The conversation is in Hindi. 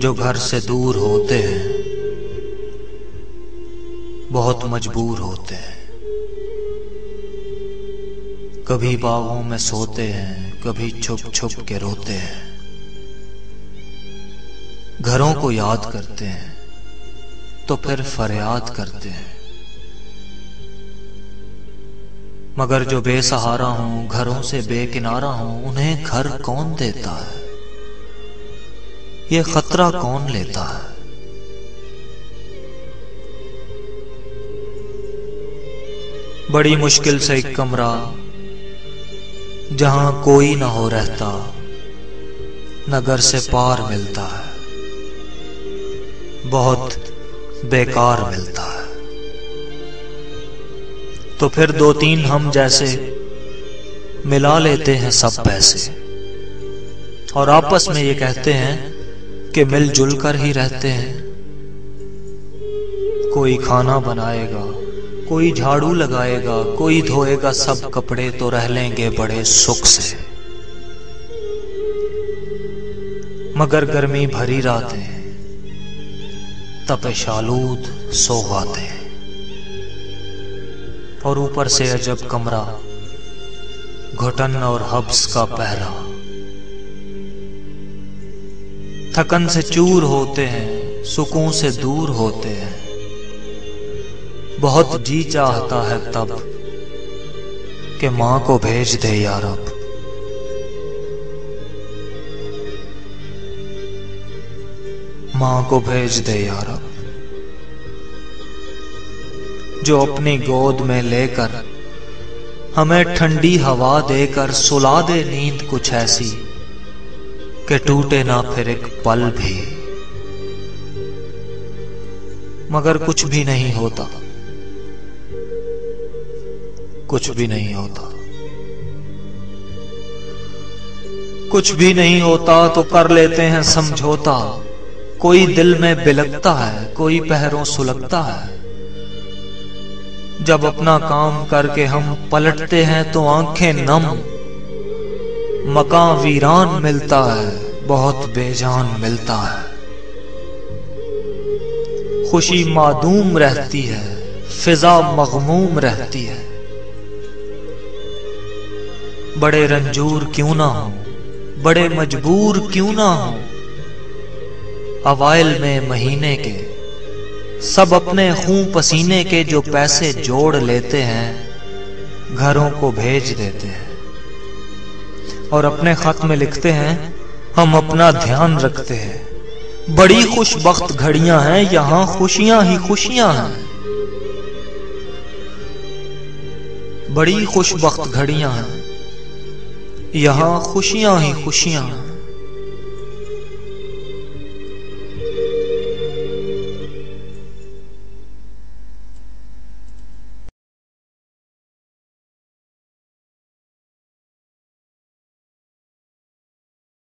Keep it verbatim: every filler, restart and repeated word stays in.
जो घर से दूर होते हैं बहुत मजबूर होते हैं। कभी बागों में सोते हैं, कभी छुप छुप के रोते हैं। घरों को याद करते हैं तो फिर फरियाद करते हैं। मगर जो बेसहारा हूं, घरों से बेकिनारा हूं, उन्हें घर कौन देता है? ये खतरा कौन लेता है? बड़ी मुश्किल से एक कमरा जहां कोई ना हो रहता, नगर से पार मिलता है, बहुत बेकार मिलता है। तो फिर दो तीन हम जैसे मिला लेते हैं सब पैसे और आपस में ये कहते हैं कि मिलजुल कर ही रहते हैं। कोई खाना बनाएगा, कोई झाड़ू लगाएगा, कोई धोएगा सब कपड़े, तो रह लेंगे बड़े सुख से। मगर गर्मी भरी रातें, तपेशालूद सौगातें, और ऊपर से अजब कमरा, घुटन और हब्स का पहरा। थकन से चूर होते हैं, सुकून से दूर होते हैं। बहुत जी चाहता है तब कि मां को भेज दे या रब। मां को भेज दे या रब, जो अपनी गोद में लेकर हमें ठंडी हवा देकर सुला दे नींद कुछ ऐसी कि टूटे ना फिर एक पल भी। मगर कुछ भी नहीं होता, कुछ भी नहीं होता। कुछ भी नहीं होता तो कर लेते हैं समझौता। कोई दिल में बिलकता है, कोई पैरों सुलगता है। जब अपना काम करके हम पलटते हैं तो आंखें नम, मकान वीरान मिलता है, बहुत बेजान मिलता है। खुशी मादूम रहती है, फिजा मगमूम रहती है। बड़े रंजूर क्यों ना हो, बड़े मजबूर क्यों ना हो, अवाइल में महीने के सब अपने खून पसीने के जो पैसे जोड़ लेते हैं, घरों को भेज देते हैं और अपने खत में लिखते हैं हम अपना ध्यान रखते हैं। बड़ी खुशबख्त घड़ियां हैं, यहां खुशियां ही खुशियां हैं। बड़ी खुशबख्त घड़ियां हैं, यहां खुशियां ही खुशियां हैं।